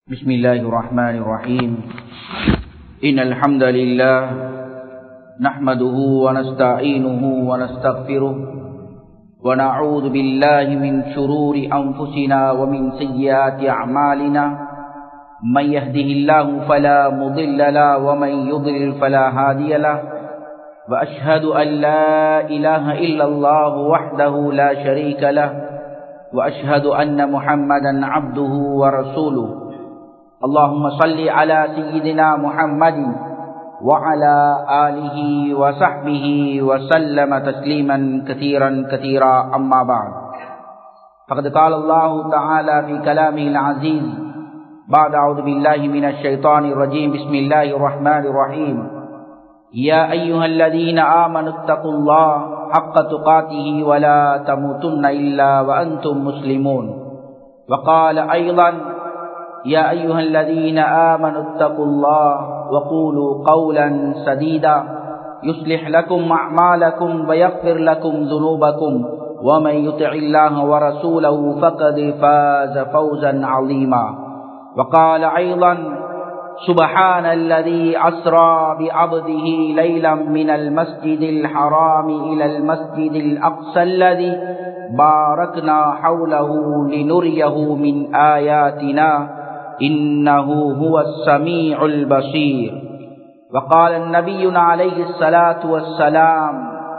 بسم الله الرحمن الرحيم إن الحمد لله نحمده ونستعينه ونستغفره ونعوذ بالله من شرور أنفسنا ومن سيئات أعمالنا من يهده الله فلا مضل له ومن يضلل فلا هادي له وأشهد أن لا إله إلا الله وحده لا شريك له وأشهد أن محمدا عبده ورسوله اللهم صل على سيدنا محمد وعلى آله وصحبه وسلم تسليما كثيرا كثيرا أما بعد فقد قال الله تعالى في كلامه العزيز بعد أعوذ بالله من الشيطان الرجيم بسم الله الرحمن الرحيم يا أيها الذين آمنوا اتقوا الله حق تقاته ولا تموتن إلا وأنتم مسلمون وقال أيضا يا أيها الذين آمنوا اتقوا الله وقولوا قولا سديدا يصلح لكم أعمالكم ويغفر لكم ذنوبكم ومن يطع الله ورسوله فقد فاز فوزا عظيما وقال أيضا سبحان الذي أسرى بعبده ليلا من المسجد الحرام إلى المسجد الأقصى الذي باركنا حوله لنريه من آياتنا إنه هو السميع البصير وقال النبي عليه الصلاة والسلام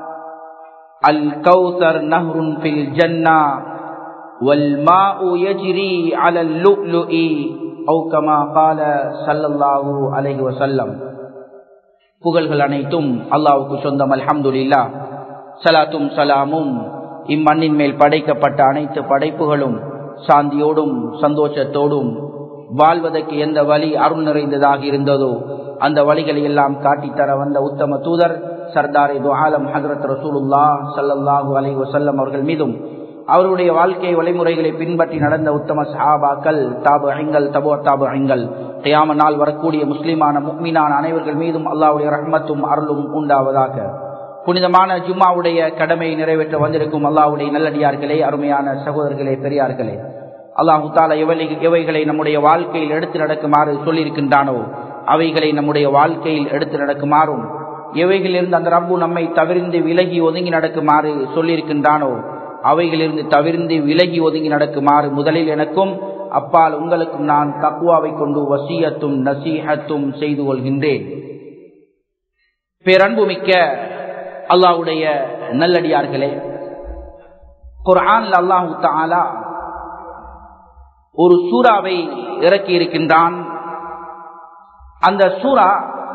الكوثر نهر في الجنة والماء يجري على اللؤلؤ أو كما قال صلى الله عليه وسلم புகழ்கள் அனைத்தும் அல்லாஹ்வுக்கு சொந்தம் அல்ஹம்துலில்லாஹ் ஸலாத்தும் ஸலாமும் இம்மண்ணின் மேல் படைக்கப்பட்ட அனைத்து படைப்புகளும் சாந்தியோடும் சந்தோஷத்தோடும் வாழ்வதற்கு எந்த வழி அருள் நிறைந்ததாக இருந்ததோ அந்த வழிகளை எல்லாம் காட்டித்தர வந்த உத்தம தூதர் சர்தார் து ஆலம் ஹஜ்ரத் ரசூலுல்லாஹ் ஸல்லல்லாஹு அலைஹி வஸல்லம் அவர்கள் மீதும் அவருடைய வாழ்க்கை வழிமுறைகளை பின்பற்றி நடந்த உத்தம சஹாபாக்கள் தாபிஈன்கள் தபூஅத்தாபிஈன்கள் கியாம நாள் வரக்கூடிய முஸ்லிமான முஃமினான அனைவர்கள் மீதும் அல்லாஹ்வுடைய ரஹ்மத்தும் அருளும் உண்டாவதாக. புனிதமான ஜும்மாவுடைய கடமையை நிறைவேற்ற வந்திருக்கும் அல்லாஹ்வுடைய நல்லடியார்களே, அருமையான சகோதரர்களே, பெரியார்களே, அல்லாஹ் தஆலா எவைகளை நம்முடைய வாழ்க்கையில் எடுத்து நடக்குமாறு சொல்லியிருக்கின்றானோ அவைகளை நம்முடைய வாழ்க்கையில் எடுத்து நடக்குமாறும், எவைகளிலிருந்து அந்த ரப்பு நம்மை தவிர்ந்து விலகி ஒதுங்கி நடக்குமாறு சொல்லியிருக்கின்றானோ அவைகளிலிருந்து தவிர்ந்து விலகி ஒதுங்கி நடக்குமாறு முதலில் எனக்கும் அப்பால் உங்களுக்கும் நான் தக்வாவை கொண்டு வசியத்தும் நசீஹத்தும் செய்து கொள்கின்றேன். பேரன்புமிக்க அல்லாஹ்வுடைய நல்லடியார்களே, குர்ஆன்ல அல்லாஹ் தஆலா ஒரு சூராவை இறக்கி இருக்கின்றான். அந்த சூரா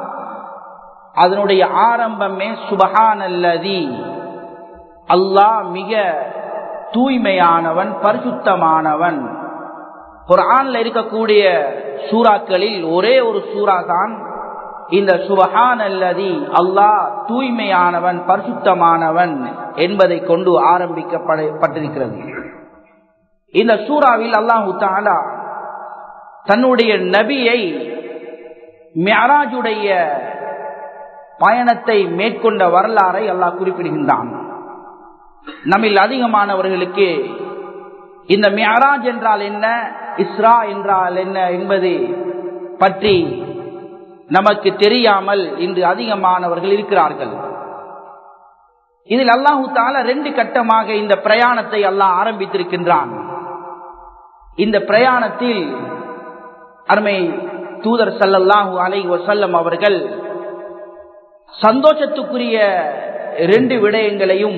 அதனுடைய ஆரம்பமே சுப்ஹானல்லதி, அல்லாஹ் மிக தூய்மையானவன், பரிசுத்தமானவன். குர்ஆன்ல இருக்கக்கூடிய சூறாக்களில் ஒரே ஒரு சூரா தான் இந்த சுப்ஹானல்லதி, அல்லாஹ் தூய்மையானவன், பரிசுத்தமானவன் என்பதை கொண்டு ஆரம்பிக்கப்பட்டிருக்கிறது. இந்த சூறாவில் அல்லாஹ் தஆலா தன்னுடைய நபியை மிஅராஜுடைய பயணத்தை மேற்கொண்ட வரலாறை அல்லாஹ் குறிப்பிடுகின்றான். நம்மில் அதிகமானவர்களுக்கு இந்த மிஅராஜ் என்றால் என்ன, இஸ்ரா என்றால் என்ன என்பது பற்றி நமக்கு தெரியாமல் இன்று அதிகமானவர்கள் இருக்கிறார்கள். இதில் அல்லாஹ் தஆலா 2 கட்டமாக இந்த பிரயாணத்தை அல்லாஹ் ஆரம்பித்திருக்கின்றான். இந்த பிரயாணத்தில் அருமை தூதர் ஸல்லல்லாஹு அலைஹி வஸல்லம் அவர்கள் சந்தோஷத்துக்குரிய 2 விடயங்களையும்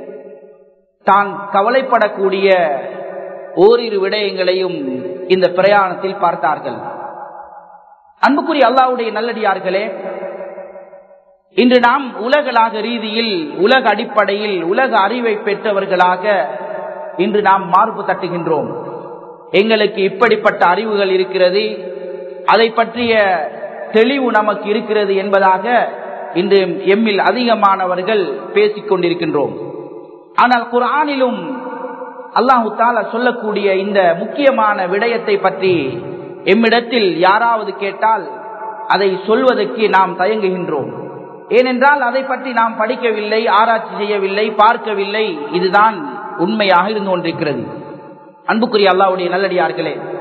தான் கவலைப்படக்கூடிய ஓரிரு விடயங்களையும் இந்த பிரயாணத்தில் பார்த்தார்கள். அன்புக்குரிய அல்லாஹ்வுடைய நல்லடியார்களே, இன்று நாம் உலகளாக ரீதியில், உலக அடிப்படையில், உலக அறிவை பெற்றவர்களாக இன்று நாம் மார்பு தட்டுகின்றோம். எங்களுக்கு இப்படிப்பட்ட அறிவுகள் இருக்கிறது, அதை பற்றிய தெளிவு நமக்கு இருக்கிறது என்பதாக இன்று எம்மில் அதிகமானவர்கள் பேசிக் கொண்டிருக்கின்றோம். ஆனால் குர்ஆனிலும் அல்லாஹ் தஆலா சொல்லக்கூடிய இந்த முக்கியமான விடயத்தை பற்றி எம்மிடத்தில் யாராவது கேட்டால் அதை சொல்வதற்கு நாம் தயங்குகின்றோம். ஏனென்றால் அதை பற்றி நாம் படிக்கவில்லை, ஆராய்ச்சி செய்யவில்லை, பார்க்கவில்லை. இதுதான் உண்மையாக இருந்து கொண்டிருக்கிறது. அன்புக்குரிய அல்லாஹ்வுடைய நல்லடியார்களே,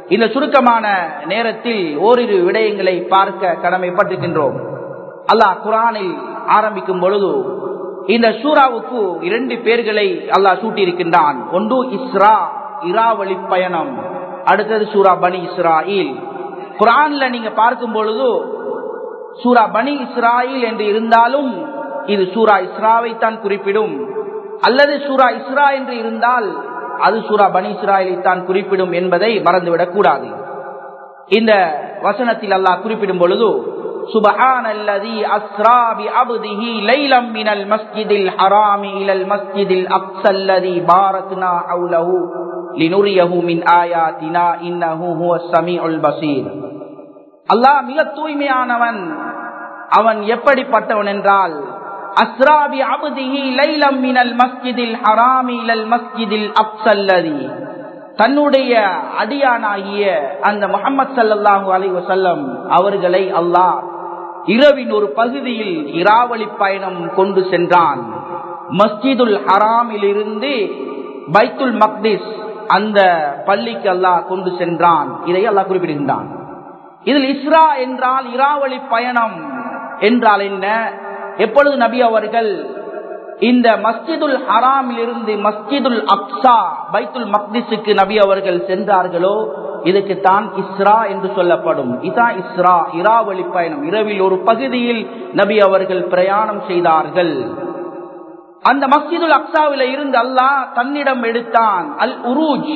இந்த சுருக்கமான நேரத்தில் ஓரிரு விடயங்களை பார்க்க கடமைப்பட்டிருக்கின்றோம். அல்லாஹ் குர்ஆனில் ஆரம்பிக்கும் பொழுது இந்த சூராவுக்கு 2 பெயர்களை அல்லாஹ் சூட்டியிருக்கின்றான். ஒன்று இஸ்ரா, இராவழி பயணம். அடுத்தது சூரா பனி இஸ்ராயில். குர்ஆன்ல நீங்க பார்க்கும் பொழுது சூரா பனி இஸ்ராயில் என்று இருந்தாலும் இது சூரா இஸ்ராவை தான் குறிப்பிடும், அல்லது சூரா இஸ்ரா என்று இருந்தால் அது சூரா பனி இஸ்ராயிலை தான் குறிப்பிடும் என்பதை மறந்துவிடக் கூடாது. இந்த வசனத்தில் அல்லாஹ் குறிப்பிடும் பொழுது சுப்ஹானல்லஸீ அஸ்ரா பிஅப்திஹி லைலம் மினல் மஸ்ஜிதில் ஹராமி இலல் மஸ்ஜிதில் அக்ஸல்லஸீ பாரக்னா ஹவ்லஹு லினுரியஹு மின் ஆயாத்தினா இன்னஹு ஹுவஸ் ஸமீஉல் பஸீர். அல்லாஹ் மிக தூய்மையானவன். அவன் எப்படிப்பட்டவன் என்றால் அஸ்ரா பிஅப்திஹி லைலம் மினல் மஸ்ஜிதில் ஹராமி இலல் மஸ்ஜிதில் அக்ஸல்லஸீ, தன்னுடைய அடியானாகிய அந்த முஹம்மது ஸல்லல்லாஹு அலைஹி வஸல்லம் அவர்களை அல்லாஹ் இரவின் ஒரு பகுதியில் இராவழி பயணம் கொண்டு சென்றான். மஸ்ஜிதுல் ஹராமில் இருந்து பைத்துல் மக்திஸ் அந்த பள்ளிக்கு அல்லாஹ் கொண்டு சென்றான். இதை அல்லாஹ் குறிப்பிடுகின்றான். இதில் இஸ்ரா என்றால் இராவழி பயணம் என்றால் என்ன? எப்பொழுது நபி அவர்கள் இந்த மஸ்ஜிதுல் ஹராமில் இருந்து மஸ்ஜிதுல் அக்ஸா பைத்துல் மக்திஸுக்கு நபி அவர்கள் சென்றார்களோ இதுக்கு தான் இஸ்ரா என்று சொல்லப்படும். இதான் இஸ்ரா, இராவழி பயணம். இரவில் ஒரு பகுதியில் நபி அவர்கள் பிரயாணம் செய்தார்கள். அந்த மஸ்ஜிதுல் அக்ஸாவில இருந்து அல்லாஹ் தன்னிடம் எடுத்தான். அல் உரூஜ்,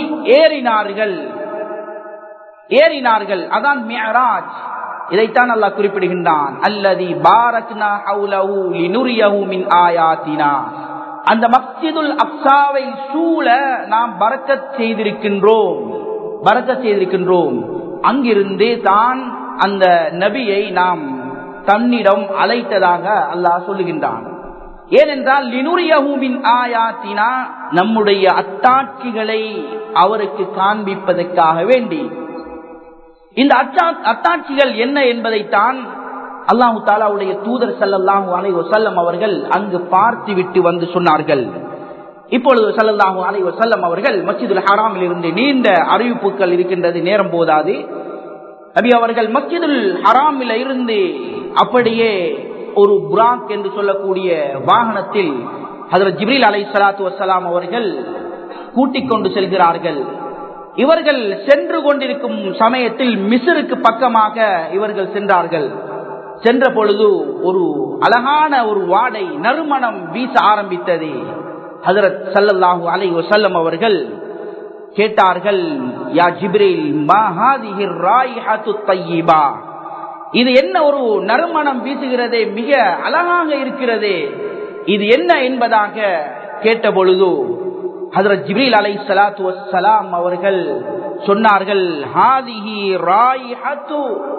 ஏறினார்கள். அதான் மிஅராஜ். இதைத்தான் அல்லாஹ் குறிப்பிடுகின்றான். அல்லதி பாரக்னா ஹவ்லஹு லினுரியஹு மின் ஆயாத்தினா. அந்த மஸ்ஜிதுல் அக்ஸாவை சூழ நாம் பரக்கத் செய்திருக்கின்றோம். அங்கிருந்து தான் அந்த நபியை நாம் தன்னிடம் அழைத்ததாக அல்லாஹ் சொல்லுகின்றான். ஏனென்றால் லினுரியஹு மின் ஆயாத்தினா, நம்முடைய அத்தாட்சிகளை அவருக்கு காண்பிப்பதற்காக வேண்டி. இந்த அத்தாட்சிகள் என்ன என்பதைத்தான் அல்லாஹு தஆலாவுடைய தூதர் ஸல்லல்லாஹு அலைஹி வஸல்லம் அவர்கள் அங்கு பார்த்து விட்டு வந்து சொன்னார்கள். இப்பொழுது ஸல்லல்லாஹு அலைஹி வஸல்லம் அவர்கள் மஸ்ஜிதுல் ஹராமில் இருந்து நீண்ட அறிவிப்புகள் இருக்கின்றது, நேரம் போதாது. நபி அவர்கள் மஸ்ஜிதுல் ஹராமில் இருந்து அப்படியே ஒரு புராக் என்று சொல்லக்கூடிய வாகனத்தில் ஹஜ்ரத் ஜிப்ரீல் அலைஹிஸ்ஸலாத்து வஸ்ஸலாம் அவர்கள் கூட்டிக் கொண்டு செல்கிறார்கள். இவர்கள் சென்று கொண்டிருக்கும் சமயத்தில் மிஸ்ருக்கு பக்கமாக இவர்கள் சென்றார்கள். சென்ற பொழுது ஒரு அழகான ஒரு வாடை, நறுமணம் வீச ஆரம்பித்தது. ஹஜ்ரத் ஸல்லல்லாஹு அலைஹி வஸல்லம் அவர்கள் கேட்டார்கள், யா ஜிப்ரீல், மா ஹாதிஹி ராயிஹத்து தய்யிபா, இது என்ன ஒரு நறுமணம் வீசுகிறதே, மிக அழகாக இருக்கிறதே, இது என்ன என்பதாக கேட்ட பொழுது ஹஜ்ரத் ஜிப்ரீல் அலைஹிஸ்ஸலாத்து வஸ்ஸலாம் அவர்கள் சொன்னார்கள், ஹாதிஹி ராயிஹத்து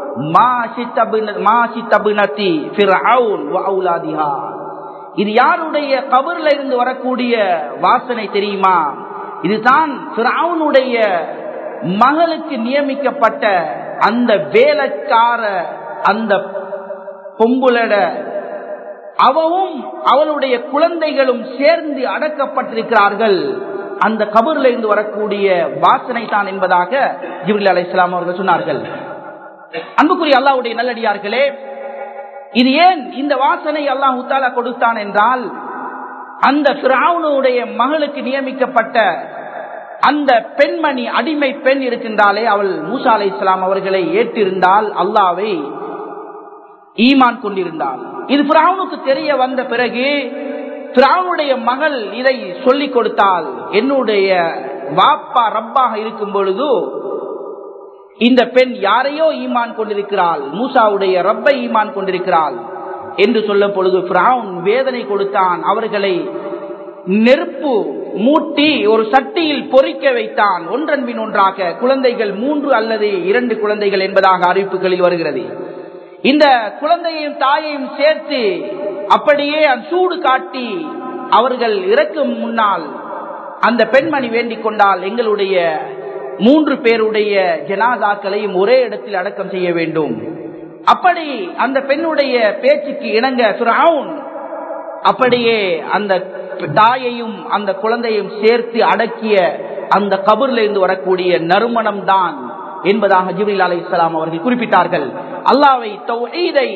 மாஷிதப்னதி ஃபிர்அவுன் வ அவுலாதிஹா. இது யாருடைய கபர்ல இருந்து வரக்கூடிய வாசனை தெரியுமா? இதுதான் ஃபிர்அவுனுடைய மகளுக்கு நியமிக்கப்பட்ட அந்த வேலைக்கார அந்த பொம்புலட அவவும் அவளுடைய குழந்தைகளும் சேர்ந்து அடக்கப்பட்டிருக்கிறார்கள். அந்த கபர்ல இருந்து வரக்கூடிய வாசனை தான் என்பதாக ஜிப்ரீல் அலைஹிஸ்ஸலாம் அவர்கள் சொன்னார்கள். அன்புக்குரிய அல்லாஹ்வுடைய நல்லடியார்களே, இது ஏன் இந்த வாசனை அல்லாஹ் தஆலா கொடுத்தான் என்றால், அந்த ஃபிரௌனுடைய மகளுக்கு நியமிக்கப்பட்ட அந்த பெண்மணி, அடிமை பெண் இருக்கின்றாலே, அவள் மூசா அலைஹிஸ்ஸலாம் அவர்களை ஏற்றிருந்தால், அல்லாஹ்வை ஈமான் கொண்டிருந்தாள். இது ஃபிரௌனுக்கு தெரிய வந்த பிறகு ஃபிரௌனுடைய மகள் இதை சொல்லிக் கொடுத்தாள். என்னுடைய வாப்பா ரப்பாக இருக்கும் பொழுது இந்த பெண் யாரையோ ஈமான் கொண்டிருக்கிறாள், மூசாவுடைய ரப்பை ஈமான் கொண்டிருக்கிறாள் என்று சொல்லும் பொழுது ஃபிரௌன் வேதனை கொடுத்தான். அவர்களை நெருப்பு மூட்டி ஒரு சட்டியில் பொறிக்க வைத்தான், ஒன்றன் பின் ஒன்றாக. குழந்தைகள் 3 அல்லது 2 குழந்தைகள் என்பதாக அறிவிப்புகளில் வருகிறது. இந்த குழந்தையையும் தாயையும் சேர்த்து அப்படியே சூடு காட்டி அவர்கள் இறக்கும் முன்னால் அந்த பெண்மணி வேண்டிக் கொண்டால், எங்களுடைய 3 பேருடைய ஜனாதாக்களையும் ஒரே இடத்தில் அடக்கம் செய்ய வேண்டும். அப்படி அந்த பெண்ணுடைய பேச்சுக்கு இணங்க ஃபிரௌன் அப்படியே அந்த தாயையும் அந்த குழந்தையும் சேர்த்து அடக்கிய அந்த கபர்ல இருந்து வரக்கூடிய நறுமணம் தான் என்பதாக ஜிப்ரீல் அலைஹிஸ்ஸலாம் அவர்கள் குறிப்பிட்டார்கள். அல்லாஹ்வை தௌஹீதை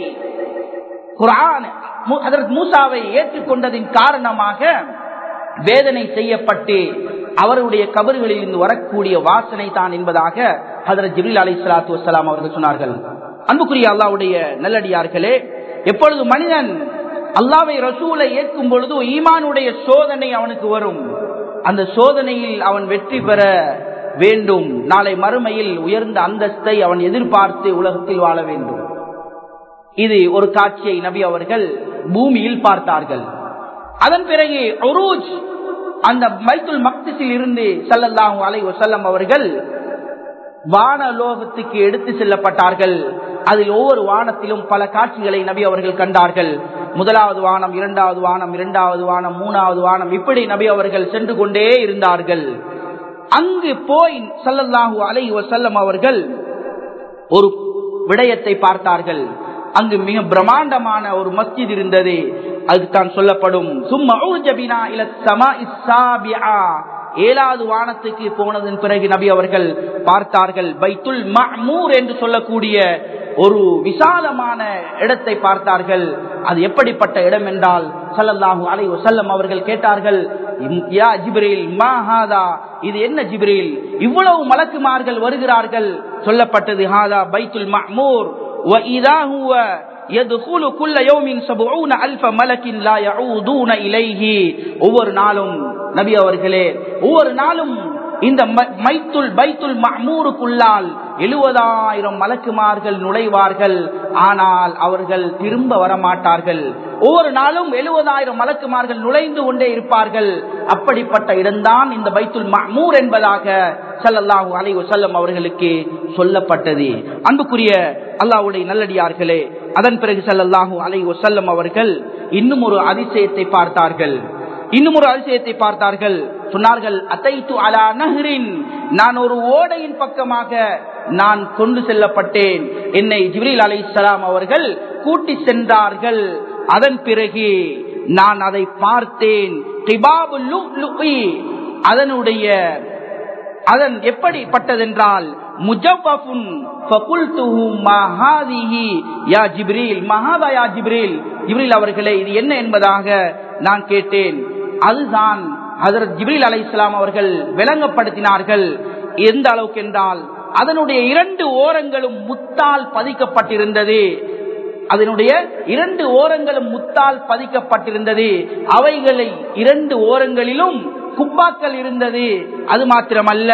குர்ஆன் ஹஜ்ரத் மூசாவை ஏற்றுக்கொண்டதின் காரணமாக வேதனை செய்யப்பட்டு அவருடைய கபர்களில் இருந்து வரக்கூடிய வாசனை தான் என்பதாக ஹஜ்ரத் ஜிப்ரீல் அலைஹிஸ்ஸலாத்து வஸ்ஸலாம் அவர்கள் சொன்னார்கள். அன்புக்குரிய அல்லாஹ்வுடைய நல்லடியார்களே, எப்பொழுது மனிதன் அல்லாஹ்வை ரசூலை ஏற்கும் பொழுது ஈமானுடைய சோதனை அவனுக்கு வரும். அந்த சோதனையில் அவன் வெற்றி பெற வேண்டும். நாளை மறுமையில் உயர்ந்த அந்தஸ்தை அவன் எதிர்பார்த்து உலகத்தில் வாழ வேண்டும். இது ஒரு காட்சியை நபி அவர்கள் பூமியில் பார்த்தார்கள். அதன் பிறகு உரூஜ், அந்த பைத்துல் மக்திஸில் இருந்து ஸல்லல்லாஹு அலைஹி வஸல்லம் அவர்கள் வானலோகத்துக்கு எடுத்து செல்லப்பட்டார்கள். அதில் ஒவ்வொரு வானத்திலும் பல காட்சிகளை நபி அவர்கள் கண்டார்கள். முதலாவது வானம், இரண்டாவது வானம், இரண்டாவது வானம், மூணாவது வானம், இப்படி நபி அவர்கள் சென்று கொண்டே இருந்தார்கள். அங்கு போய் ஸல்லல்லாஹு அலைஹி வஸல்லம் அவர்கள் ஒரு விடயத்தை பார்த்தார்கள். அங்கு மிக பிரம்மாண்டமான ஒரு மஸ்ஜித் இருந்தது. அதுதான் சொல்லப்படும் சும்மா உர்ஜபினா இல ஸமாஇஸ் ஸாபிஆ, ஏழாவது வானத்துக்கு போனதன் பிறகு நபி அவர்கள் பார்த்தார்கள் பைத்துல் மஅமூர் என்று சொல்லக்கூடிய ஒரு விசாலமான இடத்தை பார்த்தார்கள். அது எப்படிப்பட்ட இடம் என்றால் ஸல்லல்லாஹு அலைஹி வஸல்லம் அவர்கள் கேட்டார்கள், யா ஜிப்ரீல் மா ஹாதா, இது என்ன ஜிப்ரீல், இவ்வளவு மலக்குமார்கள் வருகிறார்கள்? சொல்லப்பட்டது ஹாதா பைத்துல் மஅமூர் வ இதா ஹுவ يدخل كل يوم 70,000 ملك لا يعودون إليه. ஒவ்வொரு நாளும் நபி அவர்களே, ஒவ்வொரு நாளும் இந்த பைத்துல் மஅமூருக்குள்ளால் 70,000 மலக்குமார்கள் நுழைவார்கள். ஆனால் அவர்கள் திரும்ப வரமாட்டார்கள். ஒவ்வொரு நாளும் 70,000 மலக்குமார்கள் நுழைந்து கொண்டே இருப்பார்கள். அப்படிப்பட்ட இடம்தான் இந்த பைத்துல் மஅமூர் என்பதாக ஸல்லல்லாஹு அலைஹி வஸல்லம் அவர்களுக்கு சொல்லப்பட்டது. அன்புக்குரிய அல்லாஹ்வுடைய நல்லடியார்களே, அதன் பிறகு ஸல்லல்லாஹு அலைஹி வஸல்லம் அவர்கள் இன்னும் ஒரு அதிசயத்தை பார்த்தார்கள். சொன்னார்கள், அதைத்து அலா நஹ்ரின், நான் ஒரு ஓடையின் பக்கமாக நான் கொண்டு செல்லப்பட்டேன். என்னை ஜிப்ரீல் அலைஹிஸ்ஸலாம் அவர்கள் கூட்டி சென்றார்கள். அதன் பிறகு நான் அதை பார்த்தேன். கிபாபுல் லுஅ்லுஇ, அதன் எப்படிப்பட்டதென்றால் முஜவ்வஃபுன் ஃபகுல்துஹு மா ஹாதிஹி யா ஜிப்ரீல், மஹாதா யா ஜிப்ரீல், ஜிப்ரீல் அவர்களே இது என்ன என்பதாக நான் கேட்டேன். அதுதான் ஹஜ்ரத் ஜிப்ரீல் அலைஹிஸ்ஸலாம் அவர்கள் விளங்கப்படுத்தினார்கள். எந்த அளவுக்கு என்றால் அதனுடைய 2 ஓரங்களும் முத்தால் பதிக்கப்பட்டிருந்தது. அவைகளை 2 ஓரங்களிலும் குப்பாக்கள் இருந்தது. அது மாத்திரமல்ல,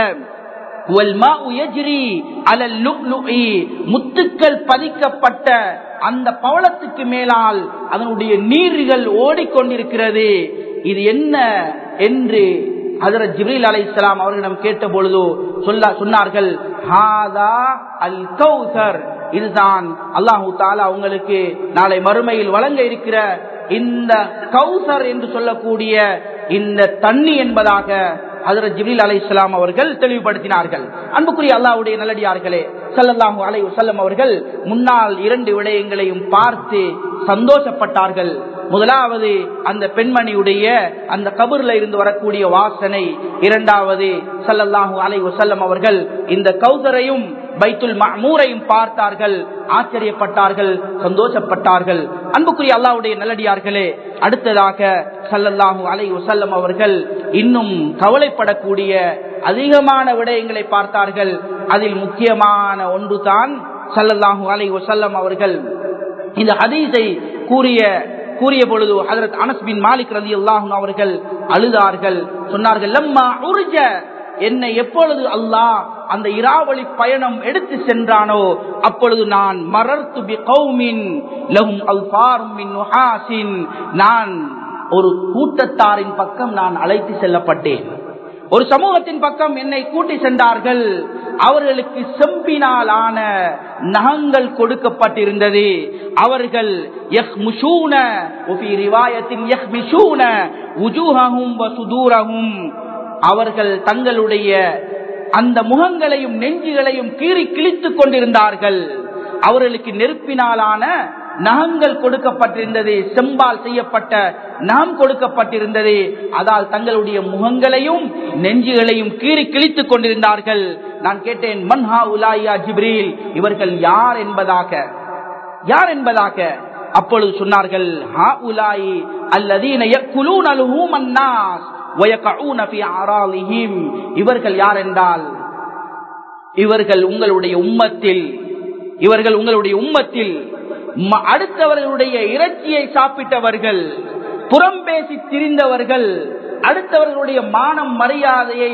முத்துக்கள் பதிக்கப்பட்ட அந்த பவளத்துக்கு மேலால் அதனுடைய நீர்கள் ஓடிக்கொண்டிருக்கிறது. இது என்ன என்று ஹஜ்ரத் ஜிப்ரீல் அலைஹிஸ்ஸலாம் அவர்களிடம் கேட்ட பொழுது சொன்னார்கள், ஹாதா அல் கௌசர், இதுதான் அல்லாஹு தஆலா உங்களுக்கு நாளை மறுமையில் வழங்க இருக்கிற இந்த கௌசர் என்று சொல்லக்கூடிய இந்த தண்ணி என்பதாக ஹஜ்ரத் ஜிப்ரீல் அலைஹிஸ்ஸலாம் அவர்கள் தெளிவுபடுத்தினார்கள். அன்புக்குரிய அல்லாஹ்வுடைய நல்லடியார்களே, ஸல்லல்லாஹு அலைஹி வஸல்லம் அவர்கள் முன்னால் 2 விடயங்களையும் பார்த்து சந்தோஷப்பட்டார்கள். முதலாவது அந்த பெண்மணியுடைய அந்த கபர்ல இருந்து வரக்கூடிய வாசனை. இரண்டாவது ஸல்லல்லாஹு அலைஹி வஸல்லம் அவர்கள் இந்த கௌசரையும் பைத்துல் மஅமூரையும் பார்த்தார்கள், ஆச்சரியப்பட்டார்கள், சந்தோஷப்பட்டார்கள். அன்புக்குரிய அல்லாஹ்வுடைய நல்லடியார்களே, அடுத்ததாக ஸல்லல்லாஹு அலைஹி வஸல்லம் அவர்கள் இன்னும் கவலைப்படக்கூடிய அதிகமான விடயங்களை பார்த்தார்கள். அதில் முக்கியமான ஒன்று தான் ஸல்லல்லாஹு அலைஹி வஸல்லம் அவர்கள் இந்த ஹதீஸை கூறிய பொழுது ஹஜ்ரத் அனஸ் பின் மாலிக் ரலியல்லாஹு அன்ஹு அவர்கள் அழுதார்கள். சொன்னார்கள், லம்மா உர்ஜ, என்னை எப்பொழுது அல்லாஹ் அந்த இராவளி பயணம் எடுத்து சென்றானோ அப்பொழுது நான் மரர்து பி கௌமின் லஹும் அல்ஃபாரும் மின் நுஹாசின், நான் ஒரு கூட்டத்தாரின் பக்கம் நான் அழைத்து செல்லப்பட்டேன். ஒரு சமூகத்தின் பக்கம் என்னை கூட்டி சென்றார்கள். அவர்களுக்கு செம்பினால் ஆன நகங்கள் கொடுக்கப்பட்டிருந்தது. அவர்கள் யஹ்முஷூன வஃபி ரிவாயத்தின் யஹ்மிஷூன வுஜூஹஹும் வ சுதூரஹும், அவர்கள் தங்களுடைய அந்த முகங்களையும் நெஞ்சுகளையும் கீறி கிழித்துக் கொண்டிருந்தார்கள். அவர்களுக்கு நெருப்பினாலான நகங்கள் கொடுக்கப்பட்டிருந்தது, செம்பால் செய்யப்பட்ட நகம் கொடுக்கப்பட்டிருந்தது. அதால் தங்களுடைய முகங்களையும் நெஞ்சுகளையும் கீறி கிழித்துக் கொண்டிருந்தார்கள். நான் கேட்டேன், மன் ஹாஉலாஇ யா ஜிப்ரீல், இவர்கள் யார் என்பதாக. அப்பொழுது சொன்னார்கள், ஹாஉலாஇ அல்லதீன யக்குலூன லுஹூமன் நாஸ் வ யகஊன ஃபீ அராலிஹிம். இவர்கள் யார் என்றால், இவர்கள் உங்களுடைய உம்மத்தில் அடுத்தவர்களுடைய இறைச்சியை சாப்பிட்டவர்கள், புறம் பேசி திரிந்தவர்கள், அடுத்தவர்களுடைய மானம் மரியாதையை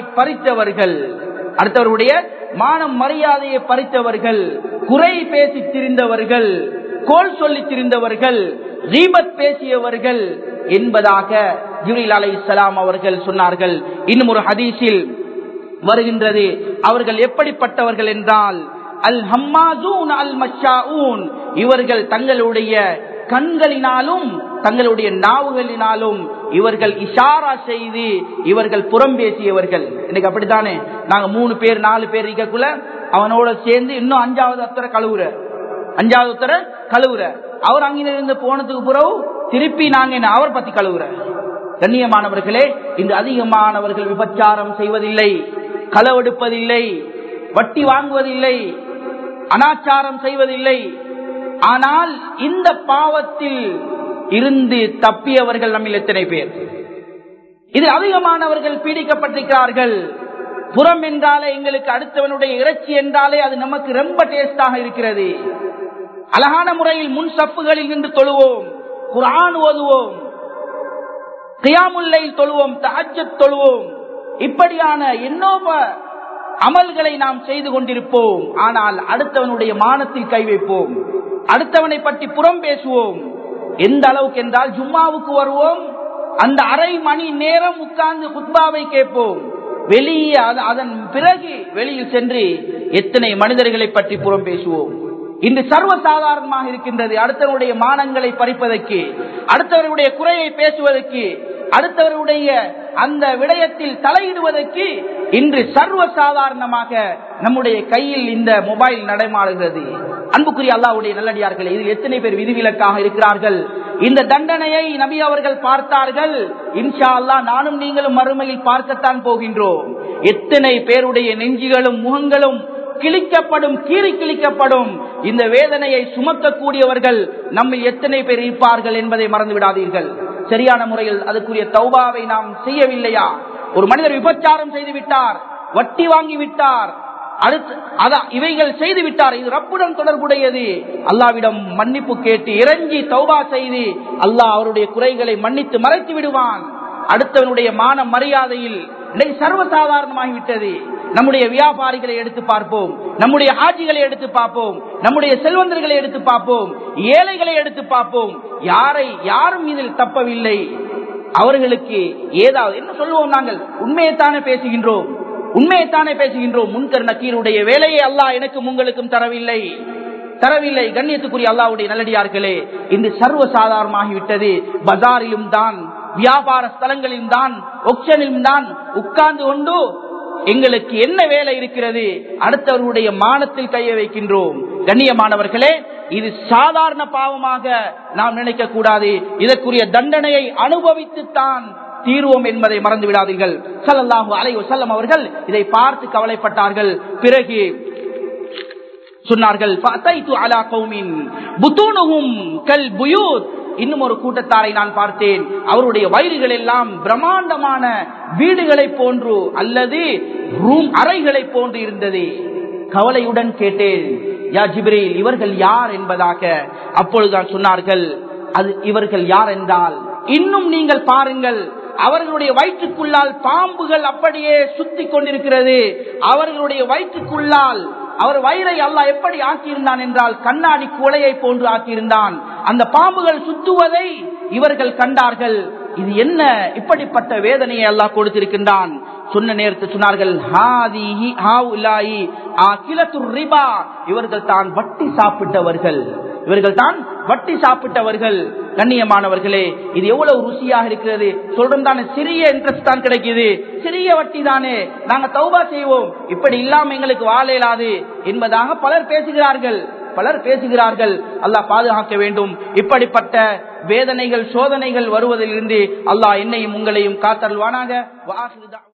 பறித்தவர்கள், குறை பேசி திரிந்தவர்கள், கோல் சொல்லி திரிந்தவர்கள், கீபத் பேசியவர்கள் என்பதாக ஜிப்ரீல் அலைஹிஸ்ஸலாம் அவர்கள் சொன்னார்கள். இன்னும் ஒரு ஹதீஸில் வருகின்றது, அவர்கள் எப்படிப்பட்டவர்கள் என்றால், அல் ஹம்மாசூன் அல் மஷாஊன், இவர்கள் தங்களுடைய கண்களினாலும் தங்களுடைய நாவுகளினாலும் இவர்கள் இஷாரா செய்து இவர்கள் புறம் பேசியவர்கள். இன்னைக்கு அப்படித்தானே, நாங்க 3 பேர் 4 பேர் இருக்கக்குள்ள அவனோட சேர்ந்து இன்னும் 5வது உத்தர கழுவுற, அவர் அங்கிருந்து போனதுக்கு பிறகு திருப்பி நாங்க என்ன அவர் பத்தி கழுவுற. கண்ணியமானவர்களே, இந்த அதிகமானவர்கள் விபச்சாரம் செய்வதில்லை, களவெடுப்பதில்லை, வட்டி வாங்குவதில்லை, அனாச்சாரம் செய்வதில்லை. ஆனால் இந்த பாவத்தில் இருந்து தப்பியவர்கள் நம்மில் எத்தனை பேர்? இது அதிகமானவர்கள் பீடிக்கப்பட்டிருக்கிறார்கள். புறம் என்றாலே எங்களுக்கு அடுத்தவனுடைய இறைச்சி என்றாலே அது நமக்கு ரொம்ப டேஸ்டாக இருக்கிறது. அழகான முறையில் முன் சப்புகளில் நின்று தொழுவோம், குர்ஆன் ஓதுவோம், கியாமுல் லைல் தொழுவோம், தஹஜ்ஜத் தொழுவோம். இப்படியான எண்ணோப அமல்களை நாம் செய்து கொண்டிருப்போம். ஆனால் அடுத்தவனுடைய மானத்தில் கை வைப்போம், அடுத்தவனை பற்றி புறம் பேசுவோம். எந்த அளவுக்கு என்றால், ஜும்மாவுக்கு வருவோம், அந்த அரை மணி நேரம் உட்கார்ந்து குத்பாவை கேட்போம், வெளியே அதன் பிறகு வெளியில் சென்று எத்தனை மனிதர்களை பற்றி புறம் பேசுவோம். இன்று சர்வசாதாரணமாக இருக்கின்றது. அடுத்தவருடைய மானங்களை பறிப்பதற்கு, அடுத்தவருடைய குறையை பேசுவதற்கு, அடுத்தவருடைய அந்த விடயத்தில் தலையிடுவதற்கு இன்று சர்வசாதாரணமாக நம்முடைய கையில் இந்த மொபைல் நடமாடுகிறது. அன்புக்குரிய அல்லாஹ்வுடைய நல்லடியார்களே, இதில் எத்தனை பேர் விதிவிலக்காக இருக்கிறார்கள்? இந்த தண்டனையை நபி அவர்கள் பார்த்தார்கள். இன்ஷா அல்லாஹ் நானும் நீங்களும் மறுமையில் பார்க்கத்தான் போகின்றோம். எத்தனை பேருடைய நெஞ்சுகளும் முகங்களும் கிழிக்கப்படும், கீறி கிழிக்கப்படும். இந்த வேதனையை சுமக்கக்கூடியவர்கள் நம்மில் எத்தனை பேர் இருப்பார்கள் என்பதை மறந்து விடாதீர்கள். சரியான முறையில் அதுக்குரிய தௌபாவை நாம் செய்யவில்லையா? ஒரு மனிதர் விபச்சாரம் செய்து விட்டார், வட்டி வாங்கி விட்டார், இவைகள் செய்து விட்டார், இது ரப்புடன் தொடர்புடையது. அல்லாவிடம் மன்னிப்பு கேட்டு இறங்கி தௌபா செய்து அல்லாஹ் அவருடைய குறைகளை மன்னித்து மறைத்து விடுவான். அடுத்தவனுடைய மான மரியாதையில் இன்னைக்கு சர்வசாதாரணமாகிவிட்டது. நம்முடைய வியாபாரிகளை எடுத்து பார்ப்போம், நம்முடைய ஆட்சிகளை எடுத்து பார்ப்போம், நம்முடைய செல்வந்தர்களை எடுத்து பார்ப்போம், ஏழைகளை எடுத்து பார்ப்போம். யாரும் இதில் தப்பவில்லை. அவர்களுக்கு ஏதாவது என்ன சொல்லுவோம்? நாங்கள் உண்மையைத்தானே பேசுகின்றோம். முன்கர் நக்கீருடைய வேலையை அல்லாஹ் எனக்கும் உங்களுக்கும் தரவில்லை. கண்ணியத்துக்குரிய அல்லாஹ்வுடைய நல்லடியார்களே, இந்த சர்வசாதாரணமாகிவிட்டது. பஜாரிலும் தான், வியாபார ஸ்தலங்களிலும் தான், ஒக்ஷனிலும் தான் உட்கார்ந்து கொண்டு எங்களுக்கு என்ன வேலை இருக்கிறது? அடுத்தவர்களுடைய மானத்தில் கையை வைக்கின்றோம். கண்ணியமானவர்களே, இது சாதாரண பாவமாக நாம் நினைக்க கூடாது. இதற்குரிய தண்டனையை அனுபவித்துத்தான் தீர்வோம் என்பதை மறந்து விடாதீர்கள். ஸல்லல்லாஹு அலைஹி வஸல்லம் அவர்கள் இதை பார்த்து கவலைப்பட்டார்கள். பிறகு சொன்னார்கள், ஃபஅதைது அலா கௌமின் புதூனுஹும் கல் புயூத். இன்னும் ஒரு கூட்டத்தாரை நான் பார்த்தேன், அவருடைய வயிறுகள் எல்லாம் பிரம்மாண்டமான வீடுகளை போன்று அல்லது ரூம் அறைகளை போன்று இருந்தது. கவலையுடன் கேட்டேன், யா ஜிப்ரீல், இவர்கள் யார் என்பதாக. அப்பொழுதுதான் சொன்னார்கள், இவர்கள் யார் என்றால், இன்னும் நீங்கள் பாருங்கள், அவர்களுடைய வயிற்றுக்குள்ளால் பாம்புகள் அப்படியே சுத்தி கொண்டிருக்கிறது. அவர்களுடைய வயிற்றுக்குள்ளால் அவர் வயிறை அல்லாஹ் எப்படி ஆக்கியிருந்தான் என்றால், கண்ணாடி குலையை போன்று ஆக்கியிருந்தான். அந்த பாம்புகள் சுத்துவதை இவர்கள் கண்டார்கள். இது என்ன இப்படிப்பட்ட வேதனையை அல்லாஹ் கொடுத்திருக்கின்றான்? சொன்ன நேரத்தில் சொன்னார்கள், இவர்கள் தான் வட்டி சாப்பிட்டவர்கள். கண்ணியமானவர்களே, இது எவ்வளவு ருசியாக இருக்கிறது சொல்றோம் தானே. சிறிய இன்ட்ரெஸ்ட் தான் கிடைக்குது, சிறிய வட்டி தானே, நாங்க தௌபா செய்வோம், இப்படி இல்லாம எங்களுக்கு வாழ இயலாது என்பதாக பலர் பேசுகிறார்கள். பலர் பேசுகிறார்கள். அல்லாஹ் பாதுகாக்க வேண்டும். இப்படிப்பட்ட வேதனைகள் சோதனைகள் வருவதிலிருந்து அல்லாஹ் என்னையும் உங்களையும் காத்தருள்வானாக.